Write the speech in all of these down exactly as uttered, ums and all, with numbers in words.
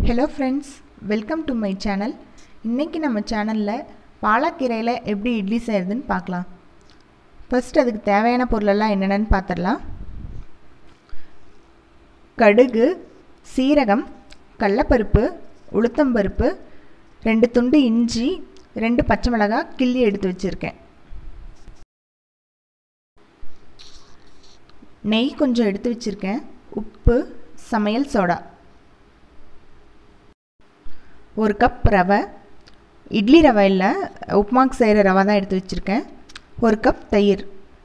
Hello friends, welcome to my channel. இன்னைக்கு நம்ம சேனல்ல பாலக்கீரையில எப்படி இட்லி செய்யறதுன்னு பார்க்கலாம். ஃபர்ஸ்ட் அதுக்கு தேவையான பொருள் எல்லாம் என்னென்னன்னு பார்த்தறலாம். கடுகு, சீரகம், கடலைப்பருப்பு, உளுத்தம்பருப்பு, ரெண்டு துண்டு இஞ்சி, ரெண்டு பச்சை மிளகாய் கிள்ளி எடுத்து வச்சிருக்கேன். நெய் கொஞ்சம் எடுத்து வச்சிருக்கேன். உப்பு, சமையல் சோடா, ஒரு கப் ரவை, இட்லி ரவை இல்லை, உப்புமாக்கு செய்கிற ரவை தான் எடுத்து வச்சுருக்கேன். ஒரு கப் தயிர்,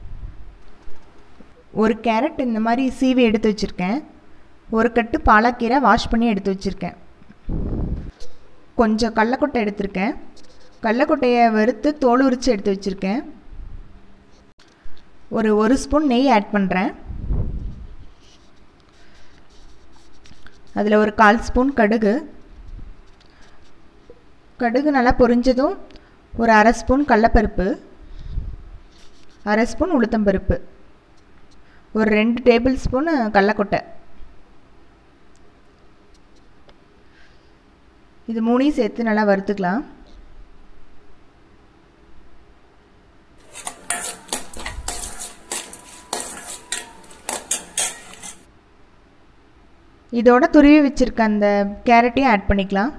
ஒரு கேரட் இந்த மாதிரி சீவி எடுத்து வச்சுருக்கேன். ஒரு கட்டு பாலக்கீரை வாஷ் பண்ணி எடுத்து வச்சுருக்கேன். கொஞ்சம் கடலக்கொட்டை எடுத்திருக்கேன். கடலக்கொட்டையை வறுத்து தோல் உரித்து எடுத்து வச்சுருக்கேன். ஒரு ஒரு ஸ்பூன் நெய் ஆட் பண்ணுறேன். அதில் ஒரு கால் ஸ்பூன் கடுகு, கடுகு நல்லா பொரிஞ்சதும் ஒரு அரை ஸ்பூன் கடலைப்பருப்பு, அரை ஸ்பூன் உளுத்தம்பருப்பு, ஒரு ரெண்டு டேபிள் ஸ்பூன் கடலக்கொட்டை. இது மூணையும் சேர்த்து நல்லா வறுத்துக்கலாம். இதோட துருவி வச்சிருக்க அந்த கேரட்டையும் ஆட் பண்ணிக்கலாம்.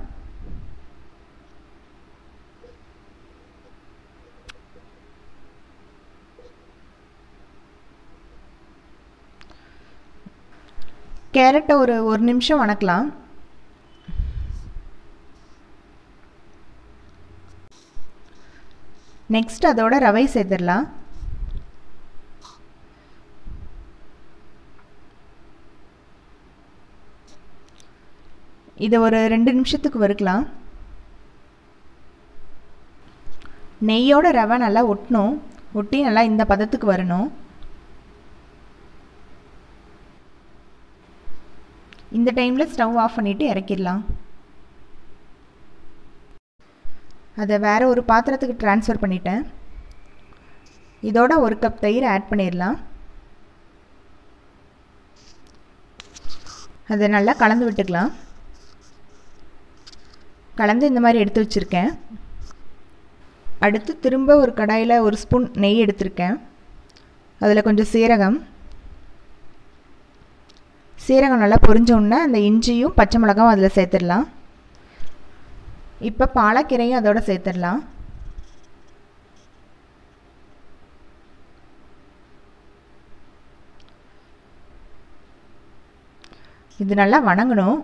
கேரட்டை ஒரு ஒரு நிமிஷம் வணக்கலாம். நெக்ஸ்ட் அதோட ரவை சேர்த்துடலாம். இதை ஒரு ரெண்டு நிமிஷத்துக்கு வறுக்கலாம். நெய்யோட ரவை நல்லா ஒட்டணும். ஒட்டி நல்லா இந்த பதத்துக்கு வரணும். இந்த டைமில் ஸ்டவ் ஆஃப் பண்ணிவிட்டு இறக்கிடலாம். அதை வேறு ஒரு பாத்திரத்துக்கு ட்ரான்ஸ்ஃபர் பண்ணிட்டேன். இதோட ஒரு கப் தயிர் ஆட் பண்ணிடலாம். அதை நல்லா கலந்து விட்டுக்கலாம். கலந்து இந்த மாதிரி எடுத்து வச்சுருக்கேன். அடுத்து திரும்ப ஒரு கடாயில் ஒரு ஸ்பூன் நெய் எடுத்திருக்கேன். அதில் கொஞ்சம் சீரகம், சீரகம் நல்லா பொரிஞ்சோடனே அந்த இஞ்சியும் பச்சை மிளகாவும் அதில் சேர்த்துடலாம். இப்போ பாலக்கீரையும் அதோட சேர்த்துடலாம். இது நல்லா வணங்கணும்.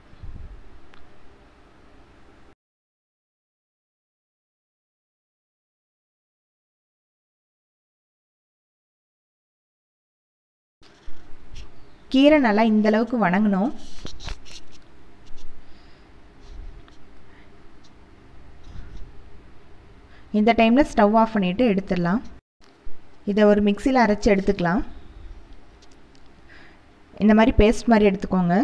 கீரை நல்லா இந்த அளவுக்கு வணங்கணும். இந்த டைமில் ஸ்டவ் ஆஃப் பண்ணிவிட்டு எடுத்துடலாம். இதை ஒரு மிக்சியில் அரைச்சி எடுத்துக்கலாம். இந்த மாதிரி பேஸ்ட் மாதிரி எடுத்துக்கோங்க.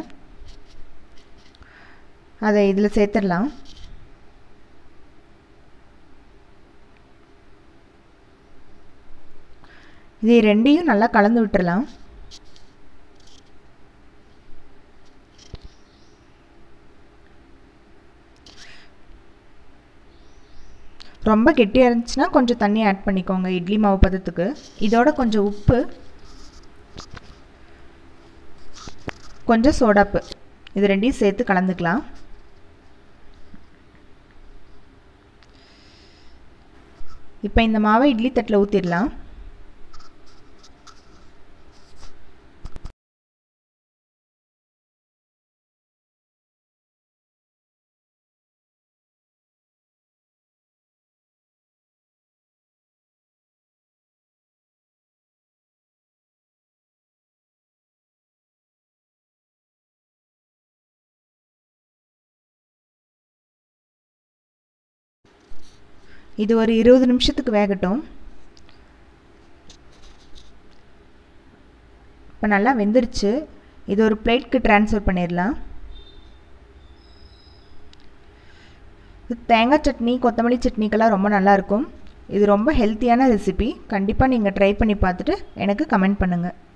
அதை இதில் சேர்த்துடலாம். இது ரெண்டையும் நல்லா கலந்து விட்டுறலாம். ரொம்ப கெட்டியாக இருந்துச்சுன்னா கொஞ்சம் தண்ணி ஆட் பண்ணிக்கோங்க இட்லி மாவு பதத்துக்கு. இதோட கொஞ்சம் உப்பு, கொஞ்சம் சோடாப்பு, இது ரெண்டையும் சேர்த்து கலந்துக்கலாம். இப்போ இந்த மாவை இட்லி தட்டில் ஊற்றிடலாம். இது ஒரு இருபது நிமிஷத்துக்கு வேகட்டும். இப்போ நல்லா வெந்துருச்சு. இது ஒரு பிளேட்க்கு ட்ரான்ஸ்ஃபர் பண்ணிடலாம். தேங்காய் சட்னி, கொத்தமல்லி சட்னிக்கெல்லாம் ரொம்ப நல்லாயிருக்கும். இது ரொம்ப ஹெல்த்தியான ரெசிபி. கண்டிப்பாக நீங்கள் ட்ரை பண்ணி பார்த்துட்டு எனக்கு கமெண்ட் பண்ணுங்கள்.